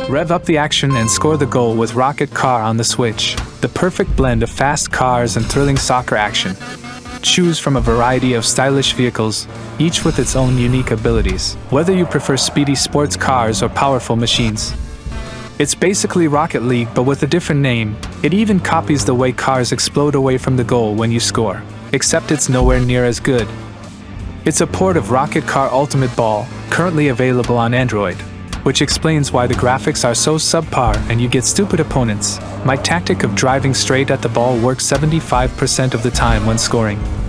Rev up the action and score the goal with Rocket Car on the Switch, the perfect blend of fast cars and thrilling soccer action. Choose from a variety of stylish vehicles, each with its own unique abilities, whether you prefer speedy sports cars or powerful machines. It's basically Rocket League but with a different name. It even copies the way cars explode away from the goal when you score, except it's nowhere near as good. It's a port of Rocket Car Ultimate Ball, currently available on Android, which explains why the graphics are so subpar and you get stupid opponents. My tactic of driving straight at the ball works 75% of the time when scoring.